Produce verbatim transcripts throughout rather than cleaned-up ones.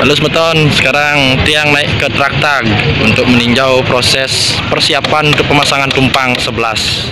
Halo Semeton, sekarang Tiang naik ke Traktag untuk meninjau proses persiapan untuk pemasangan tumpang sebelas.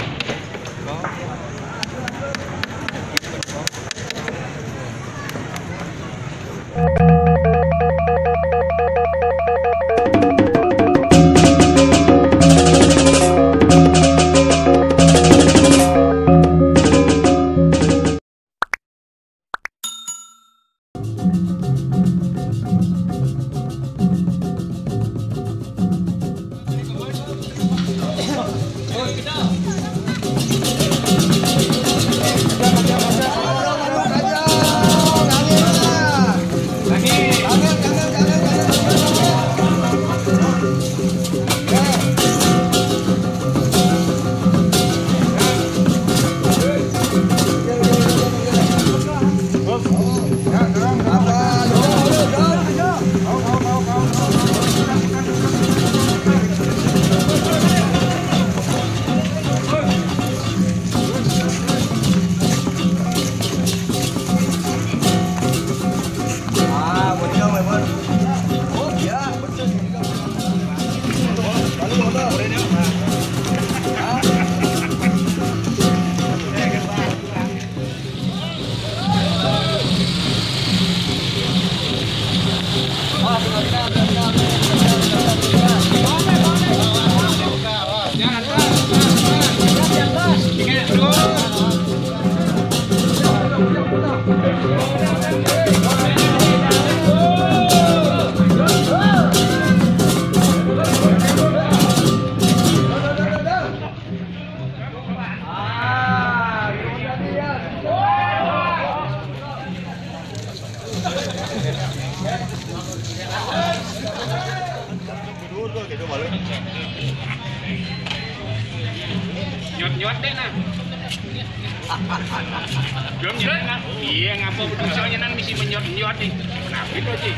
Nyot-nyot deh nah. Belum nyot kan? Iya ngapa misalnya nan misi menyot-nyot nih. Kenapa itu sih?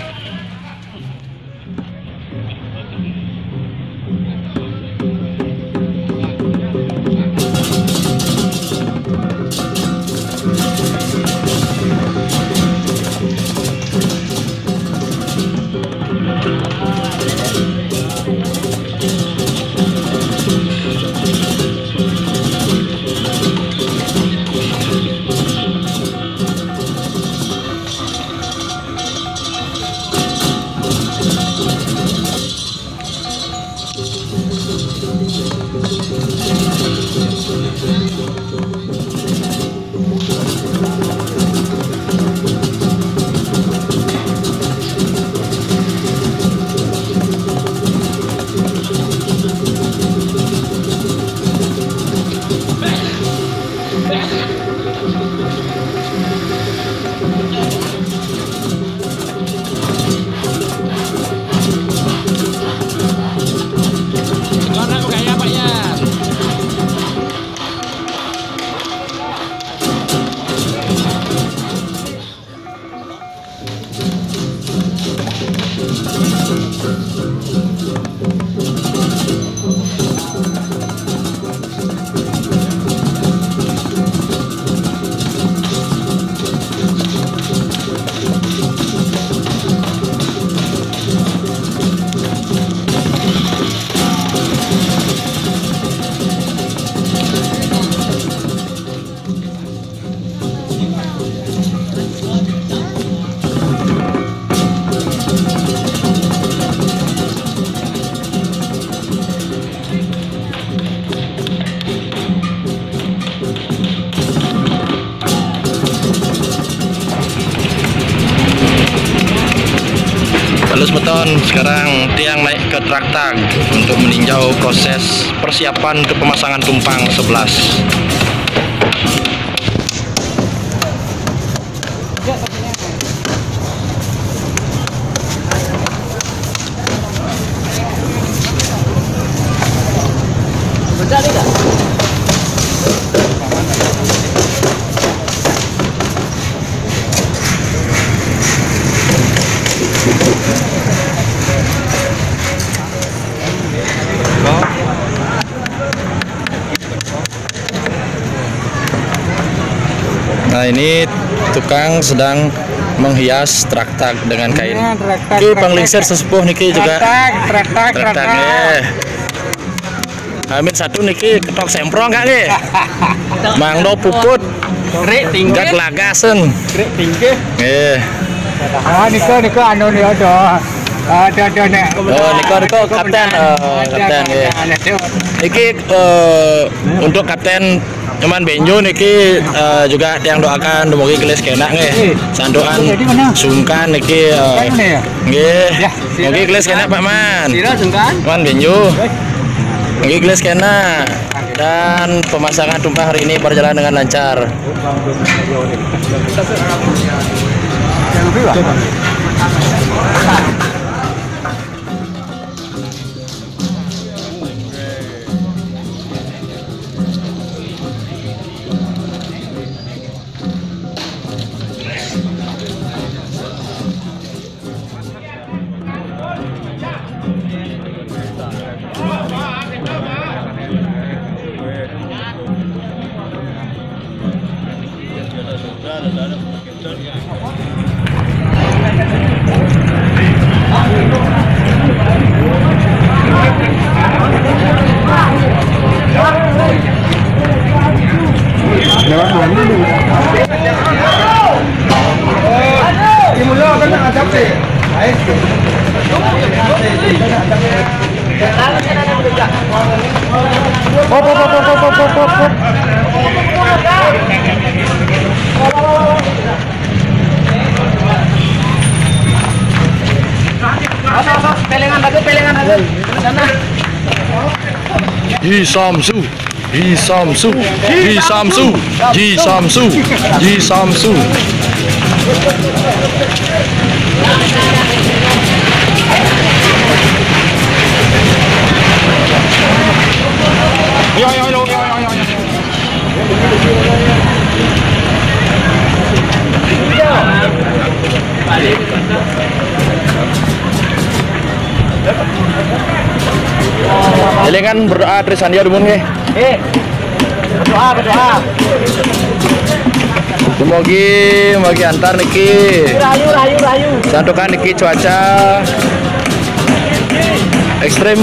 Halo Semeton, sekarang Tiang naik ke Traktag untuk meninjau proses persiapan untuk pemasangan tumpang sebelas. Nah, ini tukang sedang menghias traktak dengan kain. Iya, traktak, Niki traktak. panglingsir sesepuh niki juga. Traktak, traktak, Traktak traktak. nggih. Amin satu niki ketok semprong enggak nggih? Mangdo puput. Rek tinggi. Gak lagasen. Rek tinggi. Nggih. Ah, niko niko anu nih ada. Ada ada nek. Oh, niko niko kapten. Oh, kapten nggih. Niki eh, untuk kapten cuman Benjo niki eh, juga yang doakan dumugi kelis kenak nggih. Sandokan sungkan niki eh, nggih. Mugi kelis kenak Pak Man. Sira sungkan. Man Benjo. Mugi kelis kenak. Dan pemasangan tumpang hari ini berjalan dengan lancar. Hop, hop, hop, hop, hop, hop, hop, hop. Pelengan lagi, pelengan lagi. Sana. Ji Samsu, Ji Samsu, Ji Samsu, Ji Samsu, Ji Samsu. Yo yo yo yo yo yo. Elingan berdoa Trisandia dumun nggih. Eh. Berdoa, berdoa. Semogi bagi antar niki. Rayu, rayu, rayu. Santukan niki cuaca ekstrim.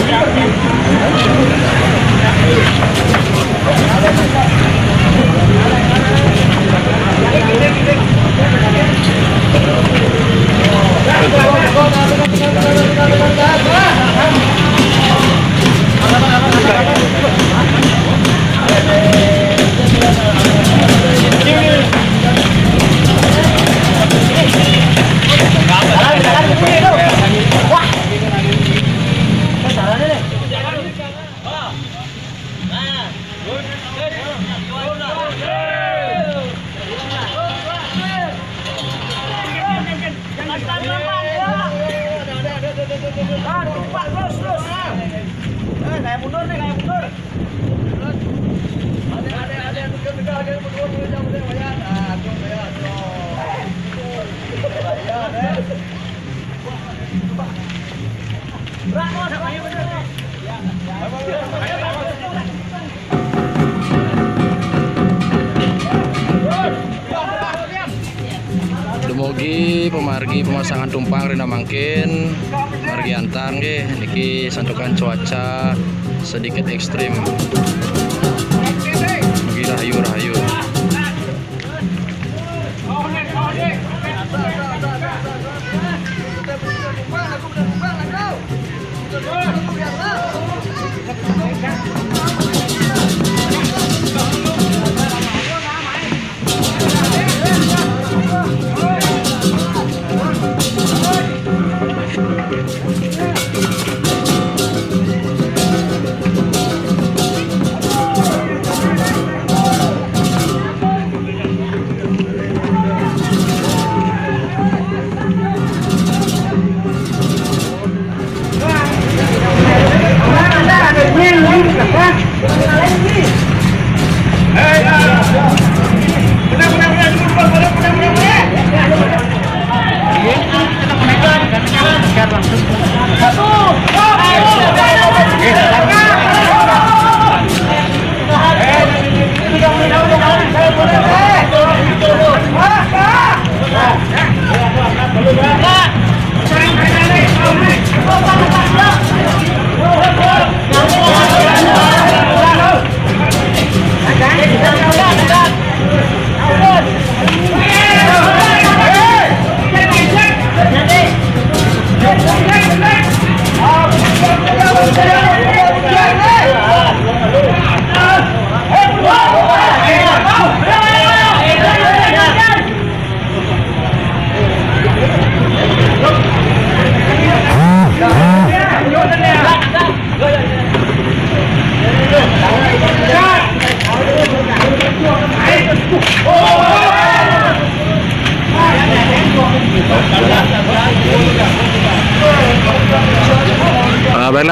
Dumugi pemargi pemasangan tumpang rina mangkin margi antar nggih niki santukan cuaca sedikit ekstrim. Mugi rahayu rahayu.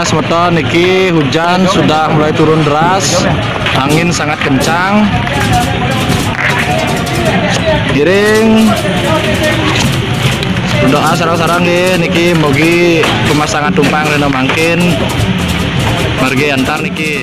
semeton niki hujan sudah mulai turun deras, angin sangat kencang. Giring doa sarang-sarang nggih niki mugi pemasangan tumpang rena mangkin margi antar niki.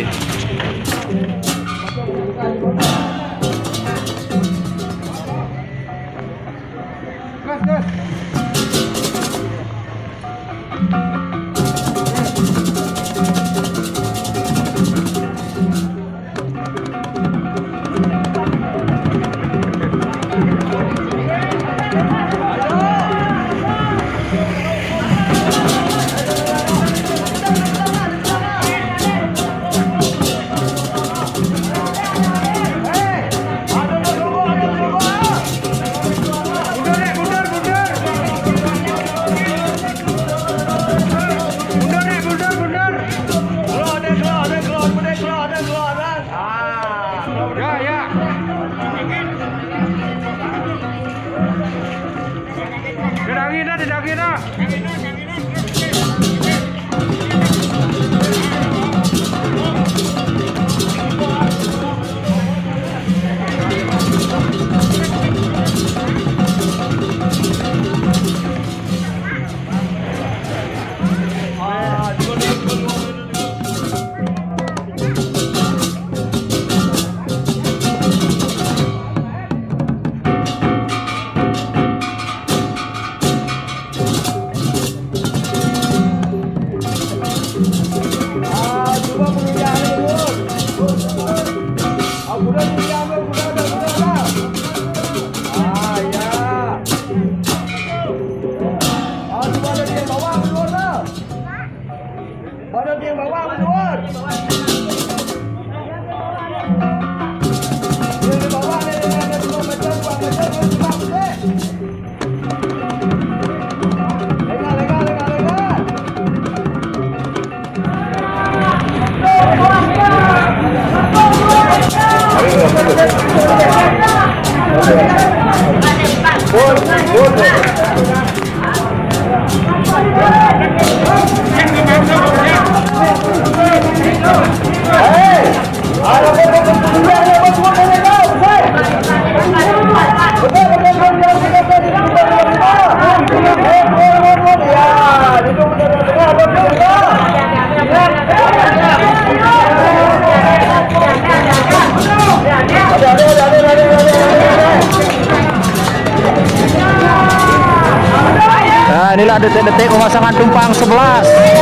Nah, inilah detik-detik pemasangan tumpang sebelas.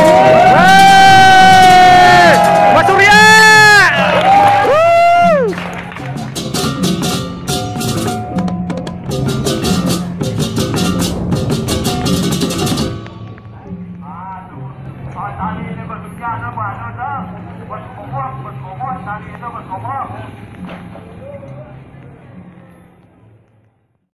Hei! Mas Surya! Tadi ini berbicara apa? Ada berkomor, berkomor, tadi itu berkomor.